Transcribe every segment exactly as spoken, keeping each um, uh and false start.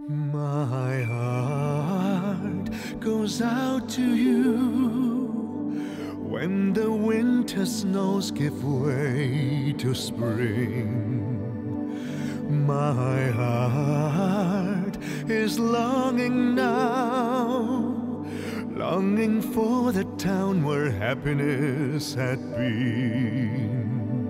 My heart goes out to you when the winter snows give way to spring. My heart is longing now, longing for the town where happiness had been.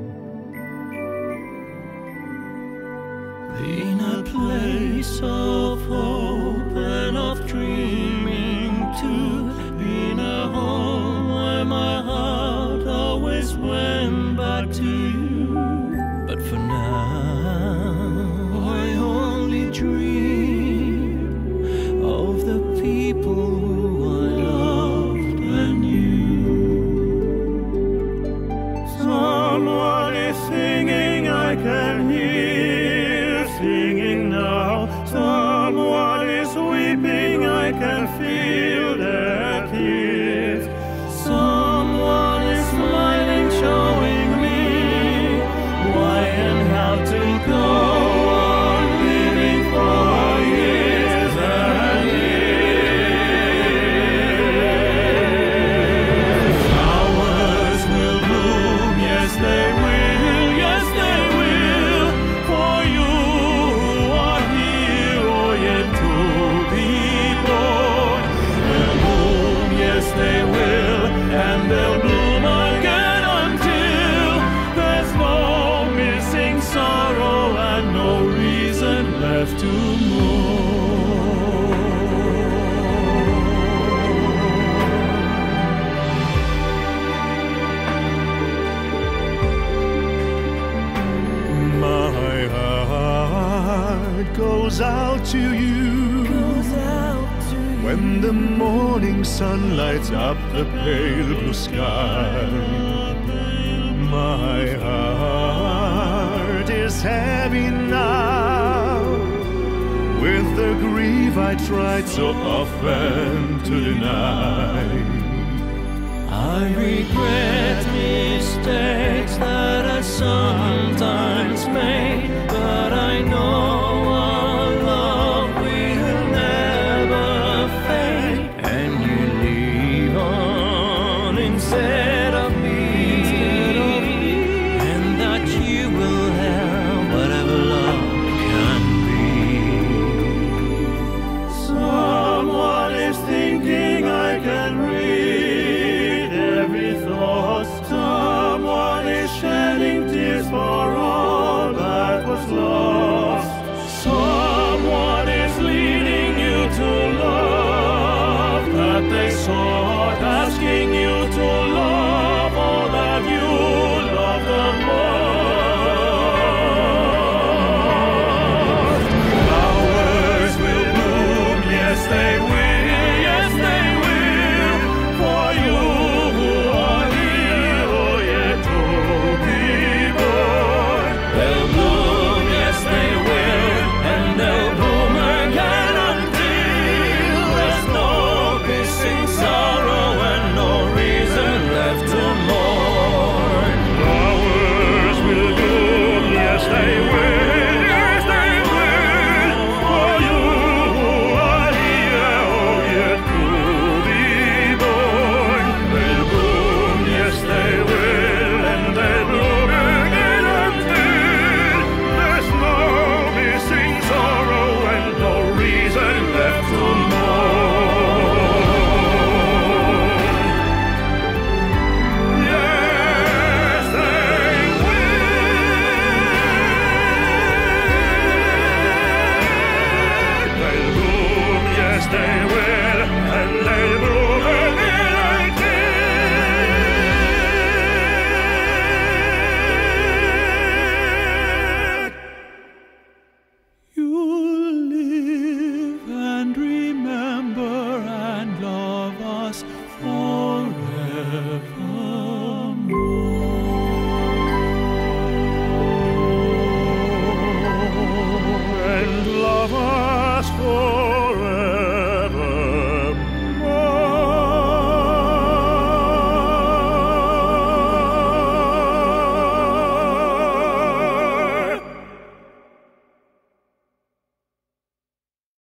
In a place of hope and of dreaming too, in a home where my heart always went back to you. But for now, I only dream of the people who I loved and knew. Someone is singing, I can hear singing now. Someone is weeping, I can feel their tears. Someone is smiling, showing me why and how to go on living for years and years. Flowers will bloom, yes they will, yes they will, for you who are here or yet to be born. They'll bloom, yes they will, and they'll bloom again until there's no missing sorrow and no reason left to mourn. My heart goes out to you, Goes out to you when the morning sun lights up the pale blue sky. My heart is heavy now with the grief I tried so often to deny. I regret mistakes that I sometimes made, but I know our love will never fade, and you live on instead of me, and that you will have whatever love can be. Someone is thinking, I can read every thought. Someone is shedding tears for all that was lost. Someone is leading you to love that they saw